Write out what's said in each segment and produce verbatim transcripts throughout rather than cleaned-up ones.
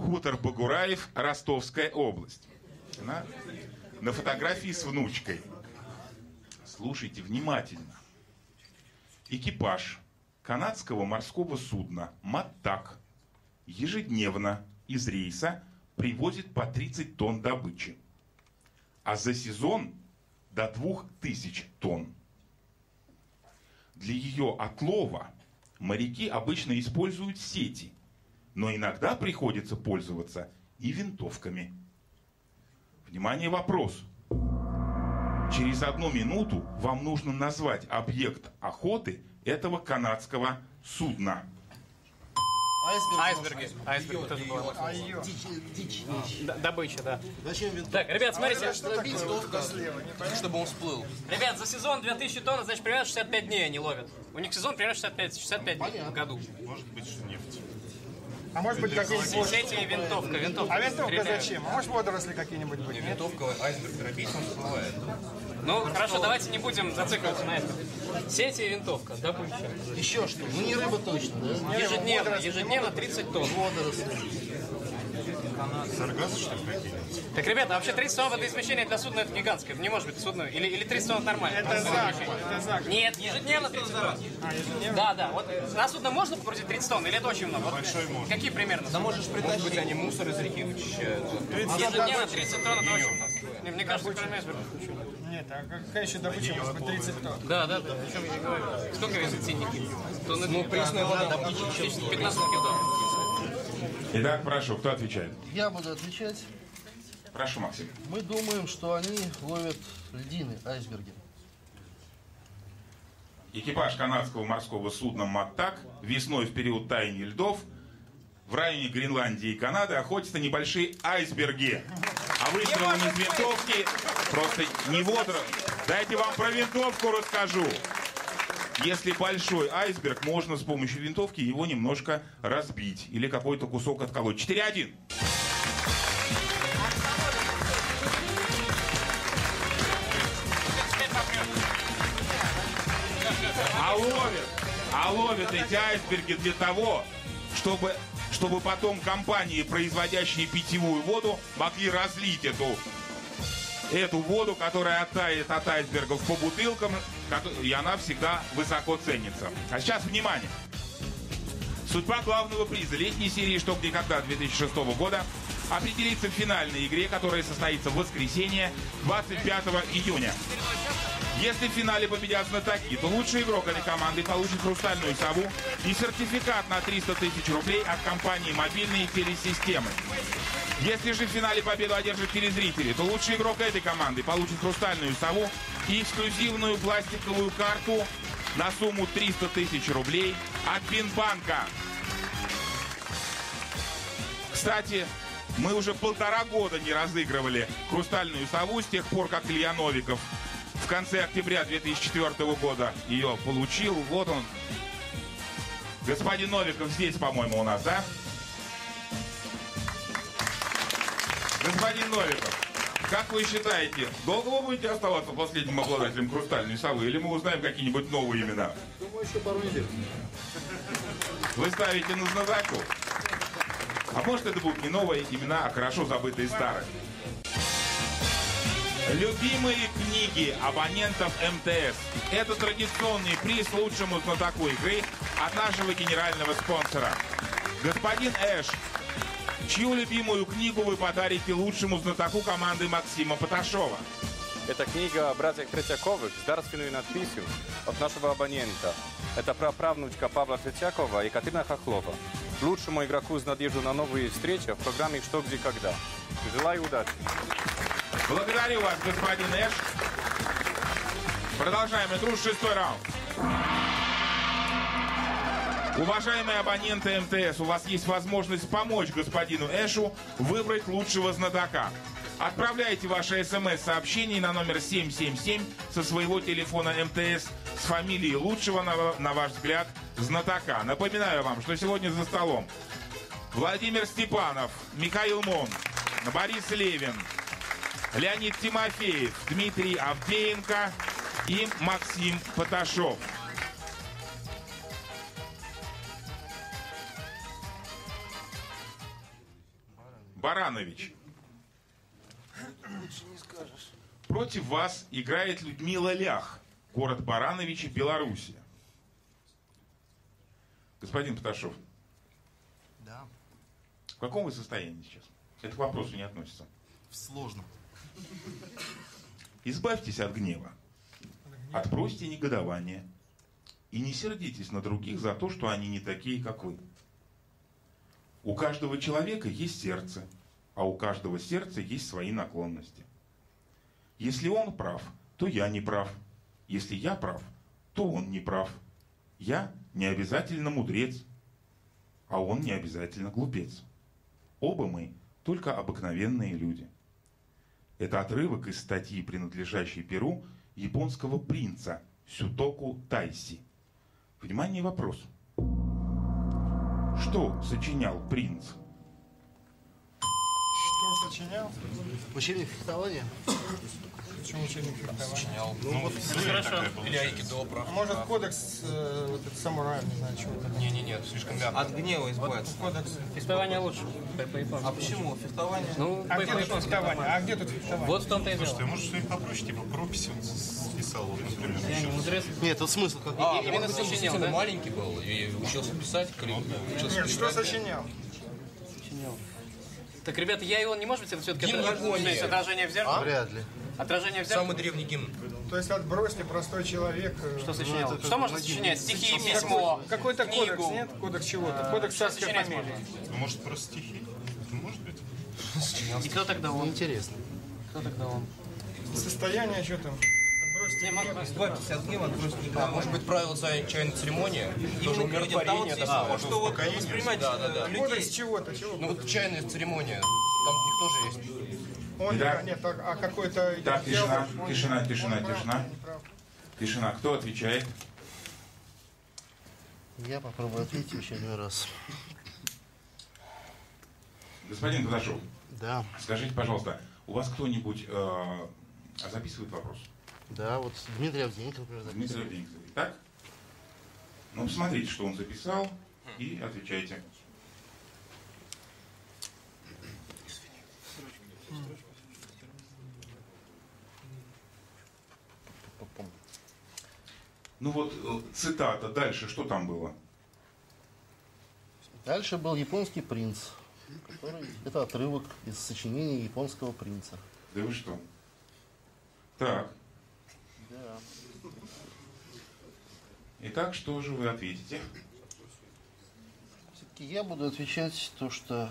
Хутор Богураев, Ростовская область. На, на фотографии с внучкой. Слушайте внимательно. Экипаж канадского морского судна «Маттак» ежедневно из рейса привозит по тридцать тонн добычи, а за сезон до двух тысяч тонн. Для ее отлова моряки обычно используют сети, но иногда приходится пользоваться и винтовками. Внимание, вопрос. Через одну минуту вам нужно назвать объект охоты этого канадского судна. Айсберги. Айсберги. Вот это было. Дичь, дичь. Д- Добыча, да. Зачем винтовка? Так, ребят, смотрите. Чтобы он всплыл. Ребят, за сезон две тысячи тонн, значит, примерно шестьдесят пять дней они ловят. У них сезон примерно шестьдесят пять, шестьдесят пять дней в году. Может быть, что нефть. А может быть какие-нибудь... Сети и винтовка. Винтовка. А винтовка стреляют. зачем? А может водоросли какие-нибудь быть? Нет? Винтовка, айсберг дробить, он всплывает. Ну, хорошо, давайте не будем зацикливаться на этом. Сети и винтовка. Добыча. Еще что? Ну не рыба точно, да? Ежедневно, ежедневно тридцать тонн. Саргасы, что ли, какие-то? Так, ребята, вообще тридцать тонн водоизмещение для судна это гигантское. Это не может быть судно. Или, или тридцать тонн это нормально. Это зак, это зак. Нет, ежедневно тридцать тонн. А, ежедневно? Да, да. Вот на судно можно погрузить тридцать тонн, или это очень много? Вот Большой может. какие примерно? Да можешь Может притащить. быть, они мусор из реки вычищают. Ежедневно тридцать тонн это очень много. Не, мне кажется, кроме айсберга ничего. Нет, а какая еще добыча может быть тридцать тонн? Да, да, да. О чем я и говорю. Сколько весят ценники? Тонны Ну, пресная вода, пятнадцать кило. Итак, прошу, кто отвечает? Я буду отвечать. Прошу, Максим. Мы думаем, что они ловят льдины, айсберги. Экипаж канадского морского судна «Маттак» весной в период таяния льдов в районе Гренландии и Канады охотятся на небольшие айсберги. А выстрелом из винтовки просто не водор. Дайте вам про винтовку расскажу. Если большой айсберг, можно с помощью винтовки его немножко разбить или какой-то кусок отколоть. четыре один. А ловят, а ловят эти айсберги для того, чтобы, чтобы потом компании, производящие питьевую воду, могли разлить эту, эту воду, которая оттает от айсбергов по бутылкам, и она всегда высоко ценится. А сейчас внимание. Судьба главного приза летней серии «Что, где, когда» две тысячи шестого года определится в финальной игре, которая состоится в воскресенье двадцать пятого июня. Если в финале победят знатоки, то лучший игрок этой команды получит хрустальную сову и сертификат на триста тысяч рублей от компании «Мобильные телесистемы». Если же в финале победу одержат телезрители, то лучший игрок этой команды получит хрустальную сову и эксклюзивную пластиковую карту на сумму триста тысяч рублей от Бинбанка. Кстати, мы уже полтора года не разыгрывали хрустальную сову с тех пор, как Илья Новиков в конце октября две тысячи четвёртого года ее получил. Вот он. Господин Новиков здесь, по-моему, у нас, да? Господин Новиков, как вы считаете, долго вы будете оставаться последним обладателем хрустальной совы, или мы узнаем какие-нибудь новые имена? Думаю, еще пару недель. Вы ставите на знатоку? А может, это будут не новые имена, а хорошо забытые старые? Любимые книги абонентов эм тэ эс. Это традиционный приз лучшему знатоку игры от нашего генерального спонсора. Господин Эш, чью любимую книгу вы подарите лучшему знатоку команды Максима Поташова? Это книга о братьях Третьяковых с дарственной надписью от нашего абонента. Это праправнучка Павла Третьякова Екатерина Хохлова. Лучшему игроку с надеждой на новые встречи в программе «Что, где, когда». Желаю удачи. Благодарю вас, господин Эш. Продолжаем игру. Шестой раунд. Уважаемые абоненты эм тэ эс, у вас есть возможность помочь господину Эшу выбрать лучшего знатока. Отправляйте ваши смс-сообщения на номер семь семь семь со своего телефона эм тэ эс с фамилией лучшего, на, на ваш взгляд, знатока. Напоминаю вам, что сегодня за столом Владимир Степанов, Михаил Мон, Борис Левин, Леонид Тимофеев, Дмитрий Авдеенко и Максим Поташов. Баранович. Против вас играет Людмила Лях, город Барановичи, Белоруссия. Господин Паташов. Да. В каком вы состоянии сейчас? Это к вопросу не относится. Сложно. Избавьтесь от гнева. Отбросьте негодование. И не сердитесь на других за то, что они не такие, как вы. У каждого человека есть сердце, а у каждого сердца есть свои наклонности. Если он прав, то я не прав. Если я прав, то он не прав. Я не обязательно мудрец, а он не обязательно глупец. Оба мы только обыкновенные люди. Это отрывок из статьи, принадлежащей перу японского принца Сютоку Тайси. Внимание, вопрос. Что сочинял принц? Что сочинял? Учебник фехтования? Почему учебник фехтования? Сочинял. Ну, вот Хорошо. или айкидо, А может кодекс э, вот этот самураев, не знаю, чего там. Не, не, нет, слишком мягко. От гнева избавиться. Кодекс. Фехтование лучше. По- по-японски. А почему? Фехтование? Ну, А по- где тут по-японски. фехтование? А где тут фехтование? Вот в том-то и Слушайте, а дело. может что-нибудь попроще, типа прописи он списал, вот, например. Я не мудрец. Нет, тут смысл как А, именно может быть, он сочинял, действительно да? маленький был и учился писать, кали- учился Нет, что каллиграфии. сочинял? Так, ребята, я его не может быть, это все-таки Гимн Японии. отражение в зеркале? Вряд ли. Отражение в зеркале? Самый древний гимн. То есть отбросьте, простой человек. э, Что сочинял? это Что можно один. сочинять? Стихи, какой- письмо, Какой-то кодекс, книгу. нет? Кодекс чего-то. Кодекс Что царской сочинять фамилии. Ну, может, просто стихи? Это может быть? И кто тогда он? Интересно. Кто тогда он? Состояние, что там? Не, можно- Избавьтесь от гнева, отбросьте А, негодование. может быть, правила чай- чайной церемонии? Тоже умиротворение А, такое. вот что вот воспринимать Да, да, да. э, Кодекс людей. чего-то, чего? Ну вот чайная церемония, там у них тоже есть. Он, Да. нет, а, а какой-то... Так, тишина, он- тишина, тишина, он прав, тишина. он не прав. Тишина. Кто отвечает? Я попробую ответить в очередной раз. Господин Паташов, Да, скажите, пожалуйста, у вас кто-нибудь э, записывает вопрос? да, вот Дмитрий Авдеенко, например, Дмитрий записывает. Авдеенко. Так? Ну, посмотрите, что он записал, и отвечайте. Ну вот, э, цитата, дальше, что там было? Дальше был японский принц, который... Это отрывок из сочинения японского принца. Да вы что? Так, Да. итак, что же вы ответите? Все-таки я буду отвечать то, что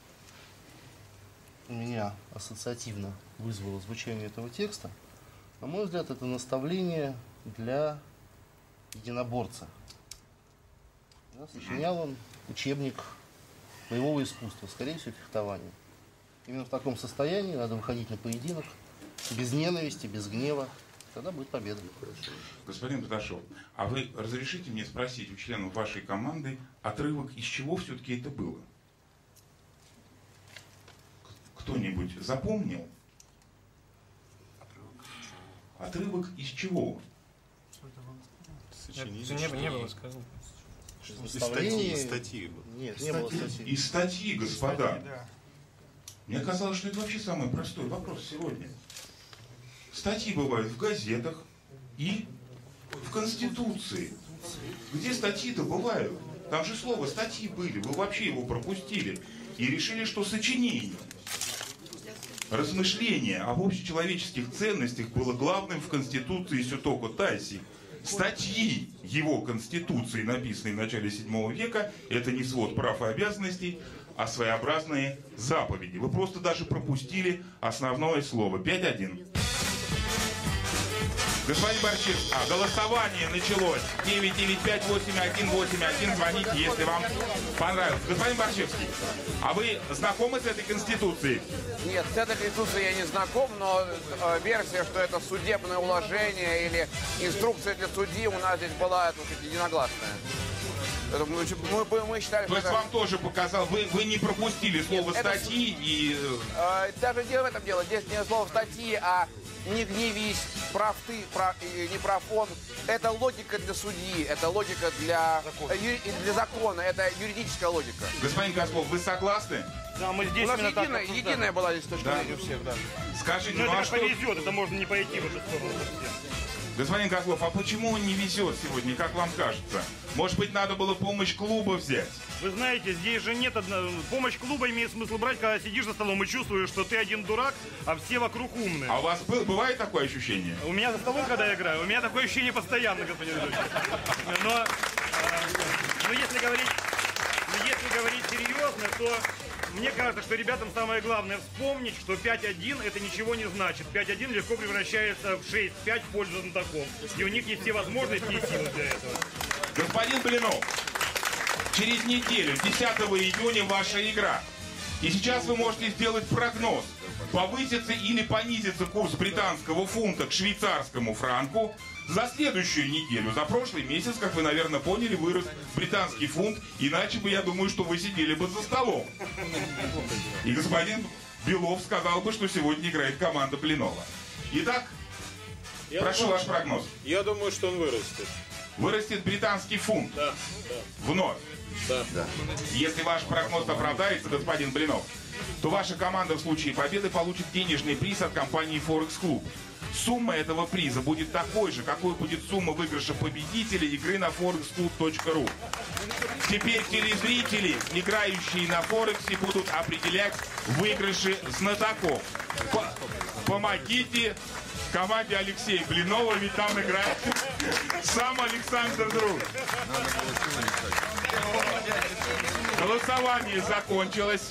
у меня ассоциативно вызвало звучание этого текста. На мой взгляд, это наставление для единоборца. Да, сочинял он учебник боевого искусства, скорее всего, фехтования. Именно в таком состоянии надо выходить на поединок, без ненависти, без гнева. Тогда будет победа. Господин Паташов, а вы разрешите мне спросить у членов вашей команды отрывок, из чего все-таки это было? Кто-нибудь запомнил? Отрывок из чего? Сочинение. Не, не было сказано. Наставление... Из статьи. Нет, не было статьи. Из статьи, господа. Да. Мне казалось, что это вообще самый простой вопрос сегодня. Статьи бывают в газетах и в Конституции. Где статьи-то бывают? Там же слово «статьи» были. Вы вообще его пропустили. И решили, что сочинение. Размышление об общечеловеческих ценностях было главным в Конституции Сютоку Тайси. Статьи его Конституции, написанные в начале седьмого века, это не свод прав и обязанностей, а своеобразные заповеди. Вы просто даже пропустили основное слово. пять один. Господин Борчевский, а, голосование началось. девять девять пять восемь один восемь один. Звоните, если вам понравилось. Господин Борчевский, а вы знакомы с этой Конституцией? Нет, с этой конституцией я не знаком, но э, версия, что это судебное уложение или инструкция для судьи у нас здесь была, так сказать, единогласная. Мы, мы, мы считали, То есть что это- вам тоже показал, вы, вы не пропустили слово Нет, это- статьи и... Э, даже не в этом дело. Здесь не слово статьи, а не гневись, прав ты, прав, и не прав он. Это логика для судьи, это логика для закона, ю, для закона, это юридическая логика. Господин Козлов, вы согласны? Да, мы здесь У нас именно так единая, обсуждали. единая была здесь точка Да. зрения у всех, да. Скажите, Но ну это а как что... повезет, это можно не пойти в эту сторону совсем. Господин Козлов, а почему он не везет сегодня, как вам кажется? Может быть, надо было помощь клуба взять? Вы знаете, здесь же нет одного... Помощь клуба имеет смысл брать, когда сидишь за столом и чувствуешь, что ты один дурак, а все вокруг умные. А у вас был, бывает такое ощущение? У меня за столом, когда я играю, у меня такое ощущение постоянно, господин ведущий. Но, э, но если говорить, но если говорить серьезно, то мне кажется, что ребятам самое главное вспомнить, что пять один это ничего не значит. пять один легко превращается в шесть пять в пользу знатоков. И у них есть все возможности и силы для этого. Господин Блинов, через неделю, десятого июня, ваша игра. И сейчас вы можете сделать прогноз. Повысится или понизится курс британского фунта к швейцарскому франку за следующую неделю. За прошлый месяц, как вы, наверное, поняли, вырос британский фунт. Иначе бы, я думаю, что вы сидели бы за столом. И господин Белов сказал бы, что сегодня играет команда Блинова. Итак, Я прошу думаю, ваш прогноз. Я думаю, что он вырастет. Вырастет британский фунт. Да, да. Вновь. Да. Да. Если ваш прогноз оправдается, господин Блинов, то ваша команда в случае победы получит денежный приз от компании Forex Club. Сумма этого приза будет такой же, какой будет сумма выигрыша победителя игры на форекс клуб точка ру. Теперь телезрители, играющие на Форексе, будут определять выигрыши знатоков. По- Помогите команде Алексея Блинова, ведь там играет сам Александр Друг. Голосование закончилось.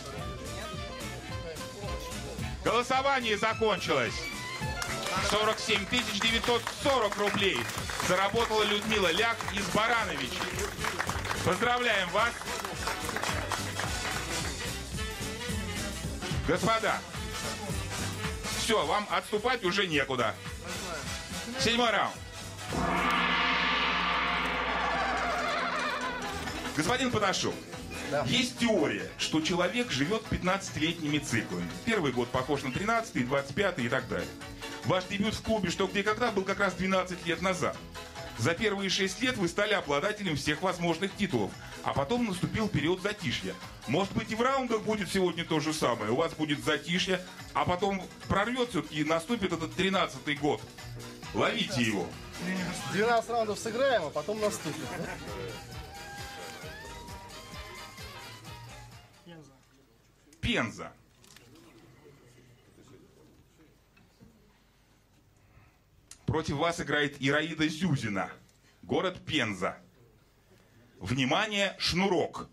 Голосование закончилось. сорок семь тысяч девятьсот сорок рублей заработала Людмила Ляк из Барановичей. Поздравляем вас. Господа, все, вам отступать уже некуда. Седьмой раунд. Господин Подошов, Да. есть теория, что человек живет пятнадцатилетними циклами. Первый год похож на тринадцатый, двадцать пятый и так далее. Ваш дебют в клубе «Что, где, когда» был как раз двенадцать лет назад. За первые шесть лет вы стали обладателем всех возможных титулов, а потом наступил период затишья. Может быть, и в раундах будет сегодня то же самое. У вас будет затишье, а потом прорвется и наступит этот тринадцатый год. Ловите его. двенадцать раундов сыграем, а потом наступит. Пенза. Против вас играет Ираида Зюзина. Город Пенза. Внимание, шнурок.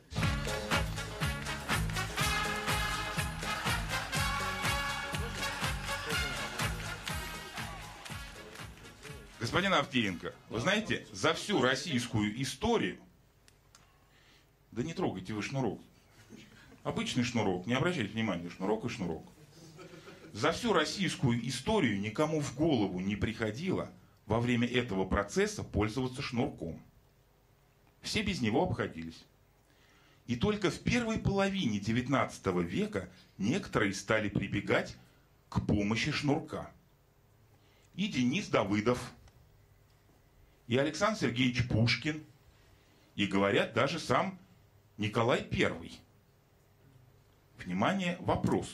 Господин Авдеенко, вы знаете, за всю российскую историю... Да не трогайте вы шнурок. Обычный шнурок, не обращайте внимания, шнурок и шнурок. За всю российскую историю никому в голову не приходило во время этого процесса пользоваться шнурком. Все без него обходились. И только в первой половине девятнадцатого века некоторые стали прибегать к помощи шнурка. И Денис Давыдов, и Александр Сергеевич Пушкин, и, говорят, даже сам Николай Первый. Внимание, вопрос.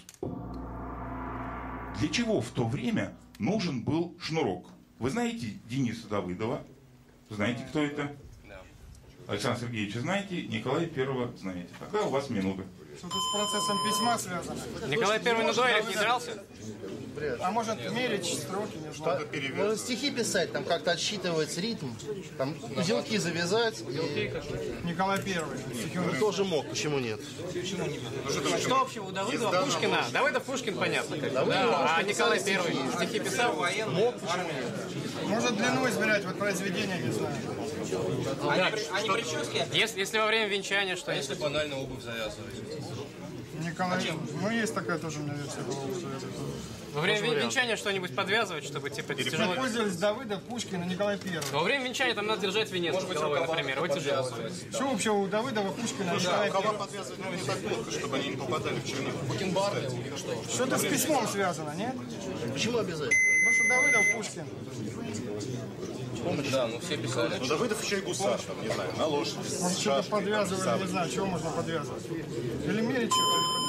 Для чего в то время нужен был шнурок? Вы знаете Дениса Давыдова? Знаете, кто это? Александр Сергеевич, знаете? Николая Первого знаете. Тогда у вас минута. Что-то с процессом письма связано. Николай Первый на дуэлях не дрался? А может мерить строки, не знаю. Можно стихи писать, там как-то отсчитывать ритм, там узелки завязать. Николай Первый. Он тоже мог, почему нет? Что общего у Давыдова, Пушкина? Давыдов, Пушкин, понятно. Как. Да, а Николай Первый стихи писал? Мог, почему нет? Может длину измерять, вот произведение, не знаю. Они прически? Если, если во время венчания что? Если банально обувь завязывать. Николай, ну есть такая тоже у меня версия была. Во время вен- венчания что-нибудь подвязывать, чтобы типа тяжело... Пользовались Давыдов, Пушкин и Николай Первый. Во время венчания там надо держать венец над головой, например, его тяжело. Что вообще у Давыдова, Пушкина и Николая Рукава Первого? подвязывать ну, не так плохо, чтобы они не попадали в черных. Что-то с письмом связано, нет? Почему обязательно? Потому что Давыдов, Пушкин. Да, ну все писали. Ну, Давыдов еще и гусар, там, не знаю, на лошади. Может, что-то подвязывали, не знаю, чего можно подвязывать. Или мерить что-то.